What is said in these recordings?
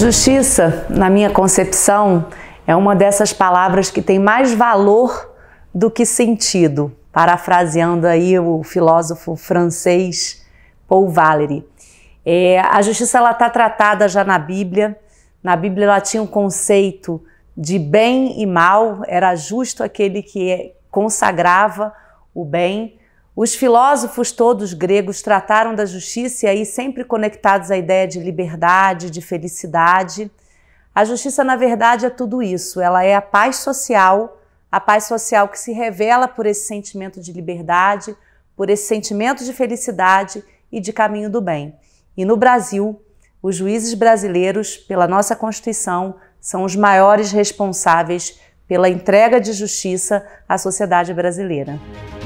Justiça, na minha concepção, é uma dessas palavras que tem mais valor do que sentido, parafraseando aí o filósofo francês Paul Valéry. A justiça está tratada já na Bíblia. Na Bíblia ela tinha um conceito de bem e mal, era justo aquele que consagrava o bem. Os filósofos todos gregos trataram da justiça e aí sempre conectados à ideia de liberdade, de felicidade. A justiça, na verdade, é tudo isso. Ela é a paz social que se revela por esse sentimento de liberdade, por esse sentimento de felicidade e de caminho do bem. E no Brasil, os juízes brasileiros, pela nossa Constituição, são os maiores responsáveis pela entrega de justiça à sociedade brasileira.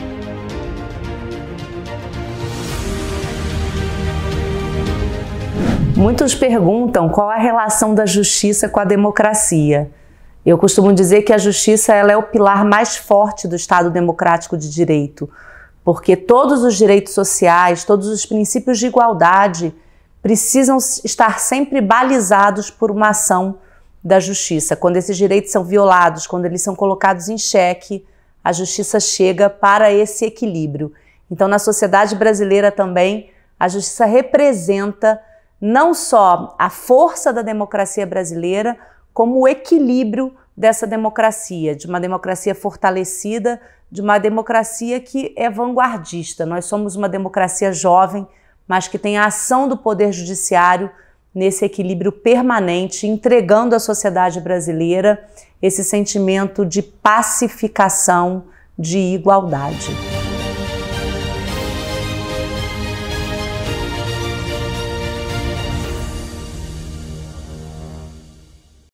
Muitos perguntam qual a relação da justiça com a democracia. Eu costumo dizer que a justiça ela é o pilar mais forte do Estado democrático de direito, porque todos os direitos sociais, todos os princípios de igualdade precisam estar sempre balizados por uma ação da justiça. Quando esses direitos são violados, quando eles são colocados em xeque, a justiça chega para esse equilíbrio. Então, na sociedade brasileira também, a justiça representa não só a força da democracia brasileira, como o equilíbrio dessa democracia, de uma democracia fortalecida, de uma democracia que é vanguardista. Nós somos uma democracia jovem, mas que tem a ação do Poder Judiciário nesse equilíbrio permanente, entregando à sociedade brasileira esse sentimento de pacificação, de igualdade.